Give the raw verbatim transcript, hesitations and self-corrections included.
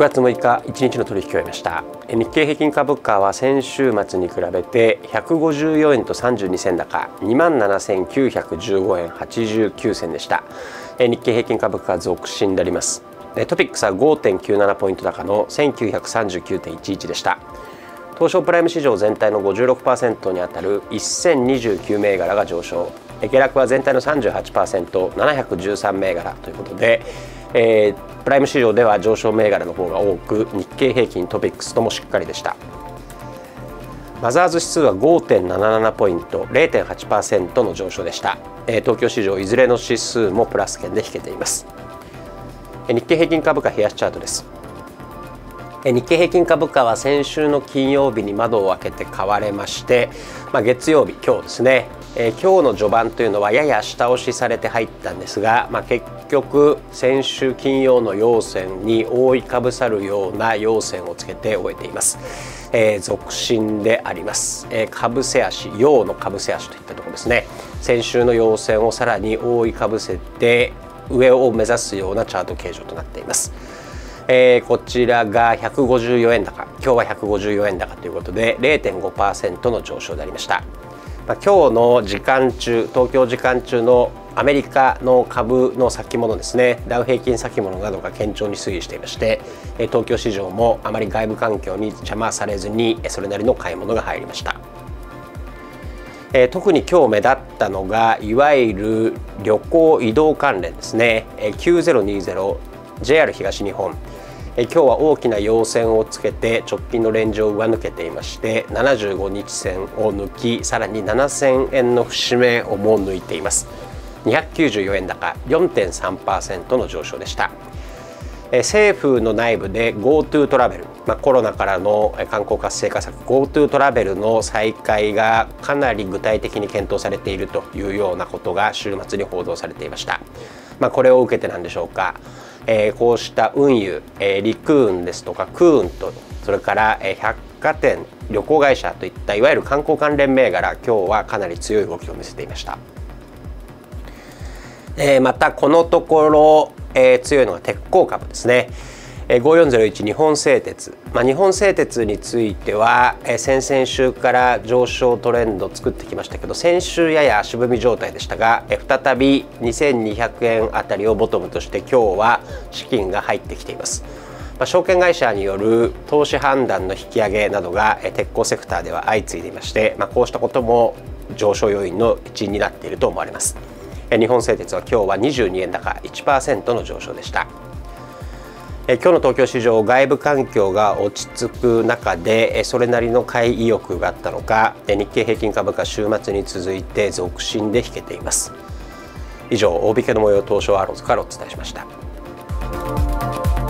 くがつむいか、いちにちの取引を終えました。日経平均株価は先週末に比べてひゃくごじゅうよえんとさんじゅうにせん高、にまんななせんきゅうひゃくじゅうごえんはちじゅうきゅうせんでした。日経平均株価は続伸であります。トピックスは ごてんきゅうなな ポイント高の せんきゅうひゃくさんじゅうきゅうてんいちいちでした。東証プライム市場全体の ごじゅうろくパーセント にあたるせんにじゅうきゅう銘柄が上昇、下落は全体の さんじゅうはちパーセント、ななひゃくじゅうさん銘柄ということで、えー、プライム市場では上昇銘柄の方が多く、日経平均、トピックスともしっかりでした。マザーズ指数は ごてんなななな ポイント、れいてんはちパーセント の上昇でした。えー、東京市場いずれの指数もプラス圏で引けています。えー、日経平均株価冷やしチャートです。日経平均株価は先週の金曜日に窓を開けて買われまして、まあ、月曜日、今日ですね、えー、今日の序盤というのはやや下押しされて入ったんですが、まあ、結局先週金曜の陽線に覆いかぶさるような陽線をつけて終えています。えー、続伸であります。えー、かぶせ足、陽のかぶせ足といったところですね。先週の陽線をさらに覆いかぶせて上を目指すようなチャート形状となっています。えー、こちらがひゃくごじゅうよえん高、今日はひゃくごじゅうよえん高ということで れいてんごパーセント の上昇でありました。まあ、今日の時間中、東京時間中のアメリカの株の先物ですね、ダウ平均先物などが堅調に推移していまして、東京市場もあまり外部環境に邪魔されずにそれなりの買い物が入りました。えー、特に今日目立ったのがいわゆる旅行移動関連ですね。きゅうせんにじゅう ジェイアール 東日本、え今日は大きな陽線をつけて直近のレンジを上抜けていまして、ななじゅうごにち線を抜き、さらにななせんえんの節目をも抜いています。にひゃくきゅうじゅうよえん高、 よんてんさんパーセント の上昇でした。え政府の内部で GoTo トラベル、まあ、コロナからの観光活性化策 GoTo トラベルの再開がかなり具体的に検討されているというようなことが週末に報道されていました。まあ、これを受けてなんでしょうか、えー、こうした運輸、えー、陸運ですとか空運と、それから、えー、百貨店、旅行会社といったいわゆる観光関連銘柄、今日はかなり強い動きを見せていました。えー、またこのところ、えー、強いのが鉄鋼株ですね。ごよんぜろいち日本製鉄、まあ、日本製鉄については、えー、先々週から上昇トレンドを作ってきましたけど、先週やや足踏み状態でしたが、えー、再びにせんにひゃくえんあたりをボトムとして今日は資金が入ってきています。まあ、証券会社による投資判断の引き上げなどが、えー、鉄鋼セクターでは相次いでいまして、まあ、こうしたことも上昇要因の一因になっていると思われます。えー、日本製鉄は今日はにじゅうにえん高、いちパーセント の上昇でした。今日の東京市場、外部環境が落ち着く中でそれなりの買い意欲があったのか、日経平均株価週末に続いて続伸で引けています。以上、大引けの模様を東証アローズからお伝えしました。